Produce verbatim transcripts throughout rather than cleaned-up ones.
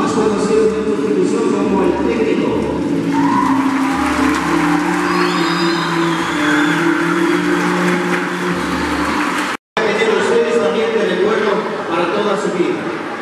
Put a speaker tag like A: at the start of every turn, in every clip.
A: más conocido en nuestra institución como el técnico. Ustedes también de recuerdo para toda su vida.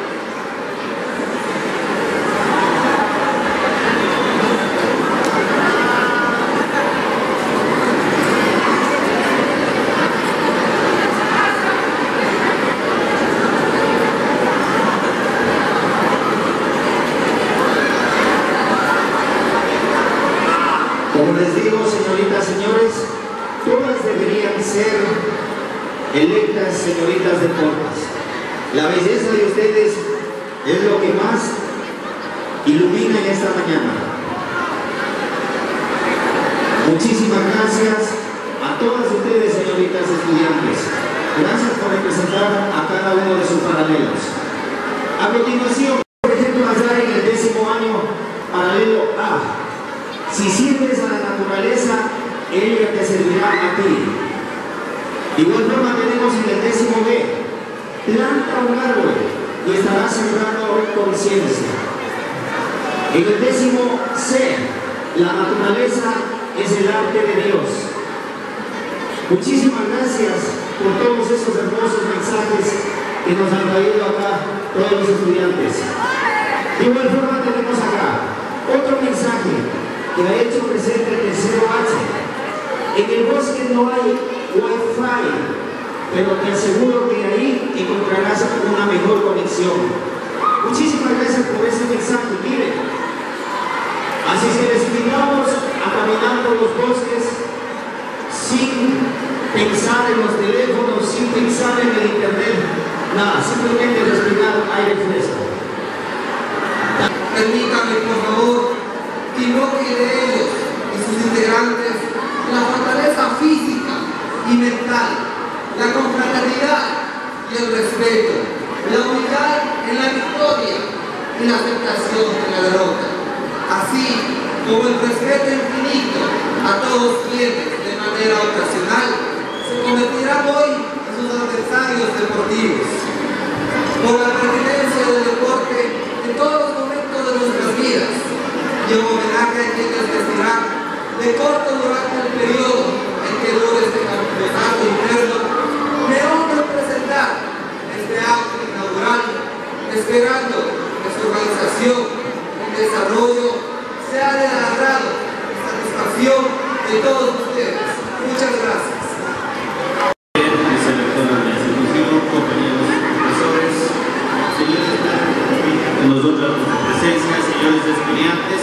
A: Como les digo, señoritas, señores, todas deberían ser electas señoritas deportes. La belleza de ustedes es lo que más ilumina en esta mañana. Muchísimas gracias a todas ustedes, señoritas estudiantes. Gracias por representar a cada uno de sus paralelos. A continuación, por ejemplo, allá en el décimo año, paralelo A. Si sirves a la naturaleza, ella te servirá a ti. De igual forma tenemos en el décimo B, planta un árbol y estará sembrando conciencia. En el décimo C, la naturaleza es el arte de Dios. Muchísimas gracias por todos esos hermosos mensajes que nos han traído acá todos los estudiantes. De igual forma tenemos acá otro mensaje que ha hecho presente el tercero H. En el bosque no hay wifi, pero te aseguro que ahí encontrarás una mejor conexión. Muchísimas gracias por ese mensaje. Miren, así que les invitamos a caminar por los bosques sin pensar en los teléfonos, sin pensar en el internet, nada, simplemente respirar aire fresco.
B: Permítanme, por favor, invoque de ellos y sus integrantes la fortaleza física y mental, la confraternidad y el respeto, la unidad en la victoria y la aceptación de la derrota, así como el respeto infinito a todos quienes de manera ocasional se convertirán hoy en sus adversarios deportivos. Por la pertinencia del deporte en todos los momentos de nuestras vidas, y en homenaje a quienes vestirán de corto durante el periodo en que dure este campeonato interno, me honro presentar este acto inaugural, esperando que su organización y desarrollo sea del agrado y satisfacción de todos ustedes. Muchas gracias.
C: Nosotros con su presencia, señores estudiantes,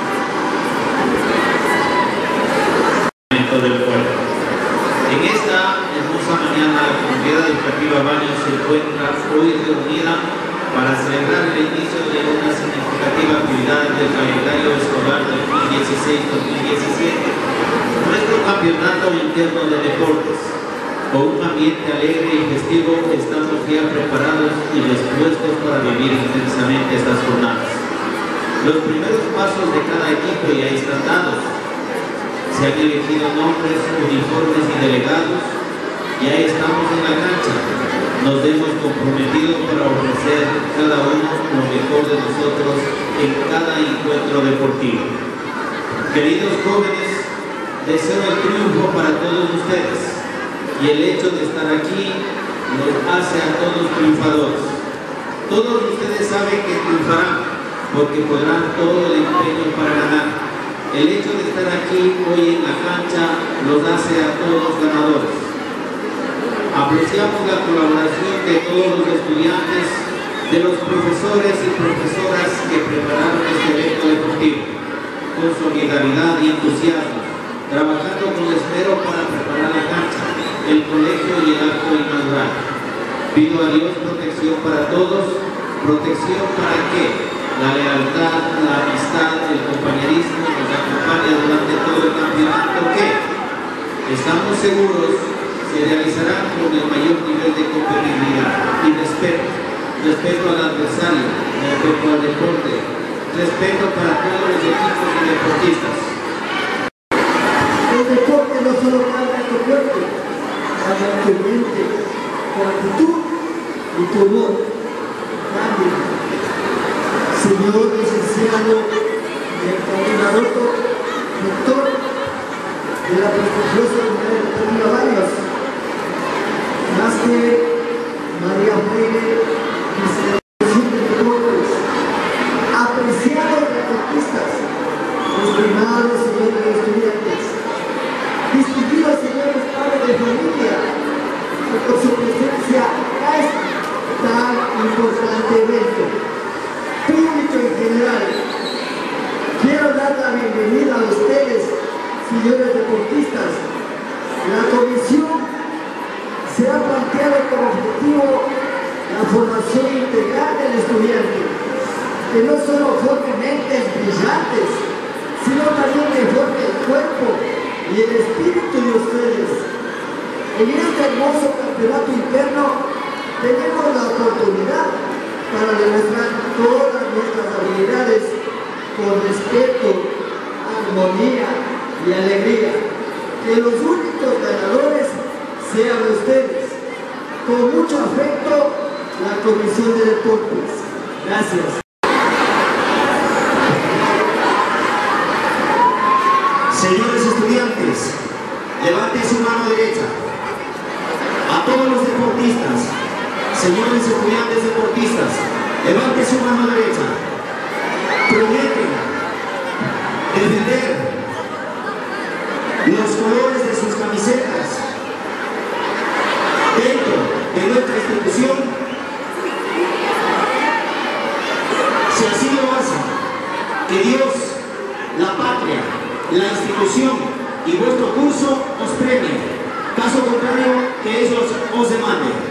C: del pueblo. En esta hermosa mañana, la comunidad educativa Baños se encuentra hoy reunida para celebrar el inicio de una significativa actividad del calendario escolar dos mil dieciséis dos mil diecisiete, nuestro campeonato interno de deportes. Con un ambiente alegre y festivo, estamos ya preparados y dispuestos para vivir intensamente estas jornadas. Los primeros pasos de cada equipo ya están dados. Se han elegido nombres, uniformes y delegados. Ya estamos en la cancha. Nos hemos comprometido para ofrecer cada uno lo mejor de nosotros en cada encuentro deportivo. Queridos jóvenes, deseo el triunfo para todos ustedes. Y el hecho de estar aquí nos hace a todos triunfadores. Todos ustedes saben que triunfarán porque pondrán todo el empeño para ganar. El hecho de estar aquí hoy en la cancha los hace a todos ganadores. Apreciamos la colaboración de todos los estudiantes, de los profesores y profesoras que prepararon este evento deportivo, con solidaridad y entusiasmo, trabajando con esmero para preparar la cancha, el colegio y el acto inaugural. Pido a Dios protección para todos, protección para que la lealtad, la amistad, el compañerismo nos acompañe durante todo el campeonato que, estamos seguros, se realizará con el mayor nivel de competitividad y respeto, respeto al adversario, respeto al deporte, respeto para todos los equipos y deportistas.
D: El deporte no solo cambia tu cuerpo, cambia tu mente, tu actitud y tu humor. Cambia. Se señor licenciado del coordinador rector de la prestigiosa Universidad Educativa Baños, más que María Freire, vicepresidente de deportes, apreciados deportistas, estimados señores estudiantes, distinguidos señores padres de familia, que por su presencia a este tan importante evento, público en general, quiero dar la bienvenida a ustedes, señores deportistas. La comisión se ha planteado como objetivo la formación integral del estudiante, que no solo forme mentes brillantes, sino también que forme el cuerpo y el espíritu de ustedes. En este hermoso campeonato interno tenemos la oportunidad para demostrar todas nuestras habilidades con respeto, armonía y alegría. Que los únicos ganadores sean ustedes. Con mucho afecto, la Comisión de Deportes. Gracias.
A: Señores estudiantes, levanten su mano derecha. A todos los deportistas, señores estudiantes deportistas, levanten su mano derecha. Prometen defender los colores de sus camisetas dentro de nuestra institución. Si así lo hacen, que Dios, la patria, la institución y vuestro curso os premien. Caso contrario, que ellos os demanden.